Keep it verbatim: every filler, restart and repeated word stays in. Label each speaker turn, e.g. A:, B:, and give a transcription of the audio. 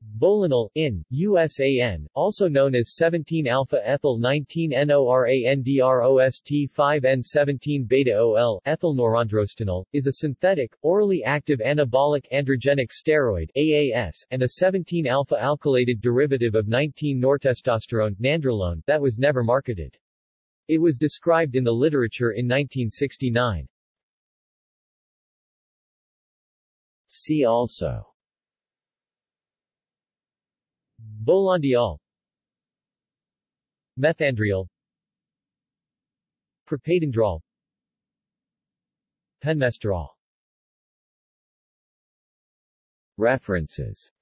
A: Bolenol, in, U S A N, also known as seventeen alpha ethyl nineteen norandrost five N seventeen beta O L, ethylnorandrostanol, is a synthetic, orally active anabolic androgenic steroid A A S, and a seventeen alpha alkylated derivative of nineteen nortestosterone nandrolone that was never marketed. It was described in the literature in nineteen sixty-nine. See also: Bolandiol, methandriol, propadendrol, penmesterol. References.